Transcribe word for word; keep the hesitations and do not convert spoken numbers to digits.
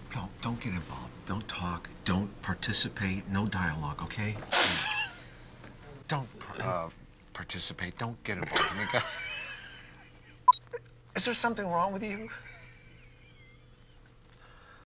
Don't, don't get involved. Don't talk. Don't participate. No dialogue, okay? Don't uh, participate. Don't get involved. I mean, God. Is there something wrong with you?